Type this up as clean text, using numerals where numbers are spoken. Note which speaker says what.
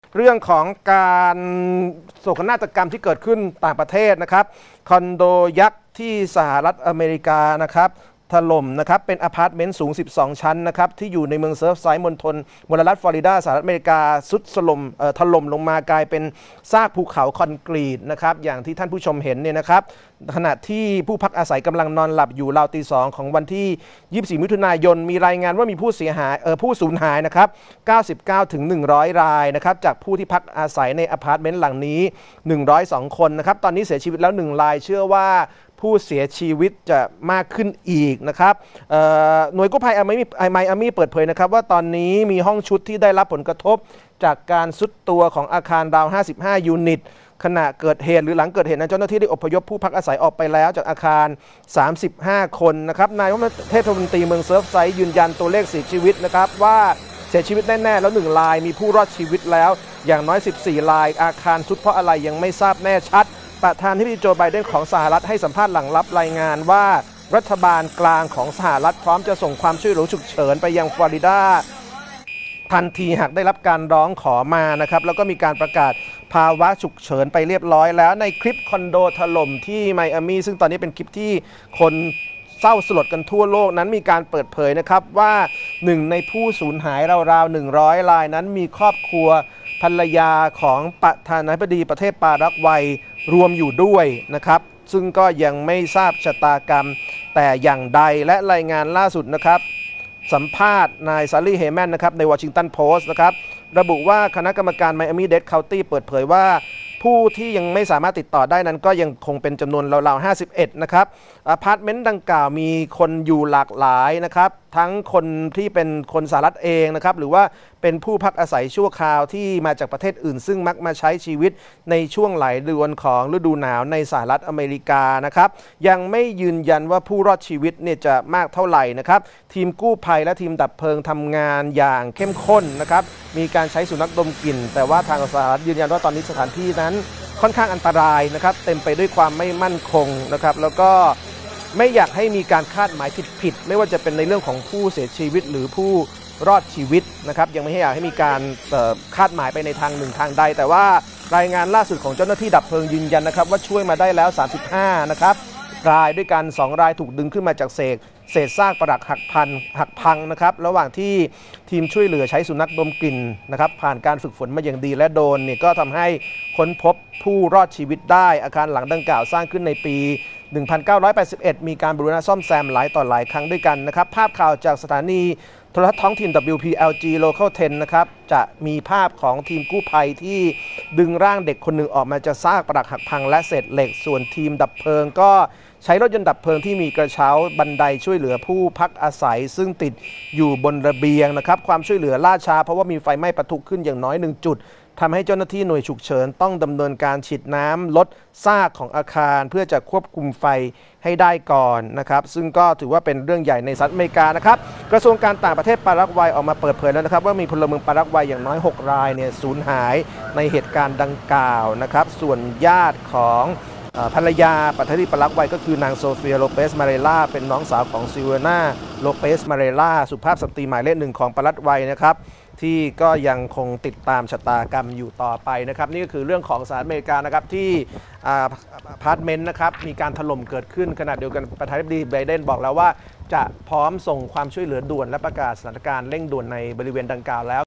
Speaker 1: เรื่องของการโศกนาฏกรรมที่เกิดขึ้นต่างประเทศนะครับคอนโดยักษ์ที่สหรัฐอเมริกานะครับถล่มนะครับเป็นอพาร์ตเมนต์สูง12ชั้นนะครับที่อยู่ในเมืองเซิร์ฟไซด์มลรัฐฟลอริดาสหรัฐอเมริกาสุดถล่มลงมากลายเป็นซากภูเขาคอนกรีตนะครับอย่างที่ท่านผู้ชมเห็นเนี่ยนะครับขณะที่ผู้พักอาศัยกำลังนอนหลับอยู่ราวตี 2ของวันที่24มิถุนายนมีรายงานว่ามีผู้สูญหายนะครับ99ถึง100รายนะครับจากผู้ที่พักอาศัยในอพาร์ตเมนต์หลังนี้102คนนะครับตอนนี้เสียชีวิตแล้ว1รายเชื่อว่าผู้เสียชีวิตจะมากขึ้นอีกนะครับหน่วยกู้ภัยไมอามี่เปิดเผยนะครับว่าตอนนี้มีห้องชุดที่ได้รับผลกระทบจากการทรุดตัวของอาคารราว55ยูนิตขณะเกิดเหตุหรือหลังเกิดเหตุเจ้าหน้าที่ได้อพยพผู้พักอาศัยออกไปแล้วจากอาคาร35คนนะครับนายกเทศมนตรีเมืองเซิร์ฟไซด์ยืนยันตัวเลขเสียชีวิตนะครับว่าเสียชีวิตแน่ๆแล้ว1รายมีผู้รอดชีวิตแล้วอย่างน้อย14รายอาคารทรุดเพราะอะไรยังไม่ทราบแน่ชัดประธานาธิบดีโจไบเดนของสหรัฐให้สัมภาษณ์หลังรับรายงานว่ารัฐบาลกลางของสหรัฐพร้อมจะส่งความช่วยเหลือฉุกเฉินไปยังฟลอริดาทันทีหากได้รับการร้องขอมานะครับแล้วก็มีการประกาศภาวะฉุกเฉินไปเรียบร้อยแล้วในคลิปคอนโดถล่มที่ไมอามี่ซึ่งตอนนี้เป็นคลิปที่คนเศร้าสลดกันทั่วโลกนั้นมีการเปิดเผยนะครับว่าหนึ่งในผู้สูญหายราวๆ100รายนั้นมีครอบครัวภรรยาของประธานาธิบดีประเทศปารากวัยรวมอยู่ด้วยนะครับซึ่งก็ยังไม่ทราบชะตากรรมแต่อย่างใดและรายงานล่าสุดนะครับสัมภาษณ์นายซารีเฮแมนนะครับในวอชิงตันโพสต์นะครับระบุว่าคณะกรรมการไมอามี่เดดเคานตี้เปิดเผยว่าผู้ที่ยังไม่สามารถติดต่อได้นั้นก็ยังคงเป็นจำนวนราวๆ51นะครับอพาร์ตเมนต์ดังกล่าวมีคนอยู่หลากหลายนะครับทั้งคนที่เป็นคนสหรัฐเองนะครับหรือว่าเป็นผู้พักอาศัยชั่วคราวที่มาจากประเทศอื่นซึ่งมักมาใช้ชีวิตในช่วงหลายเดือนของฤดูหนาวในสหรัฐอเมริกานะครับยังไม่ยืนยันว่าผู้รอดชีวิตเนี่ยจะมากเท่าไหร่นะครับทีมกู้ภัยและทีมดับเพลิงทำงานอย่างเข้มข้นนะครับมีการใช้สุนัขดมกลิ่นแต่ว่าทางสหรัฐยืนยันว่าตอนนี้สถานที่นั้นค่อนข้างอันตรายนะครับเต็มไปด้วยความไม่มั่นคงนะครับแล้วก็ไม่อยากให้มีการคาดหมายผิดไม่ว่าจะเป็นในเรื่องของผู้เสียชีวิตหรือผู้รอดชีวิตนะครับยังไม่อยากให้มีการคาดหมายไปในทางหนึ่งทางใดแต่ว่ารายงานล่าสุดของเจ้าหน้าที่ดับเพลิงยืนยันนะครับว่าช่วยมาได้แล้ว35นะครับรายด้วยกัน2รายถูกดึงขึ้นมาจากเศษซากปรักหักพังนะครับระหว่างที่ทีมช่วยเหลือใช้สุนัขดมกลิ่นนะครับผ่านการฝึกฝนมาอย่างดีและโดนเนี่ยก็ทำให้ค้นพบผู้รอดชีวิตได้อาคารหลังดังกล่าวสร้างขึ้นในปี1981มีการบูรณะซ่อมแซมหลายต่อหลายครั้งด้วยกันนะครับภาพข่าวจากสถานีโทรทัศน์ท้องถิ่น WPLG Local 10นะครับจะมีภาพของทีมกู้ภัยที่ดึงร่างเด็กคนหนึ่งออกมาจากซากปรักหักพังและเศษเหล็กส่วนทีมดับเพลิงก็ใช้รถยนต์ดับเพลิงที่มีกระเช้าบันไดช่วยเหลือผู้พักอาศัยซึ่งติดอยู่บนระเบียงนะครับความช่วยเหลือล่าช้าเพราะว่ามีไฟไหม้ปะทุขึ้นอย่างน้อย1จุดทำให้เจ้าหน้าที่หน่วยฉุกเฉินต้องดำเนินการฉีดน้ำลดซากของอาคารเพื่อจะควบคุมไฟให้ได้ก่อนนะครับซึ่งก็ถือว่าเป็นเรื่องใหญ่ในสหรัฐอเมริกานะครับกระทรวงการต่างประเทศปารากวัยออกมาเปิดเผยแล้วนะครับว่ามีพลเมืองปารากวัยอย่างน้อย6รายเนี่ยสูญหายในเหตุการณ์ดังกล่าวนะครับส่วนญาติของภรรยาประธานาธิบดีปารากวัยก็คือนางโซเฟียโลเปสมาเรล่าเป็นน้องสาวของซิเวนาโลเปสมาเรล่าสุภาพสตรีหมายเลข1ของปารากวัยนะครับที่ก็ยังคงติดตามชะตากรรมอยู่ต่อไปนะครับนี่ก็คือเรื่องของสหรัฐอเมริกานะครับที่อพาร์ตเมนต์นะครับมีการถล่มเกิดขึ้นขณะเดียวกันประธานาธิบดีไบเดนบอกแล้วว่าจะพร้อมส่งความช่วยเหลือด่วนและประกาศสถานการณ์เร่งด่วนในบริเวณดังกล่าวแล้ว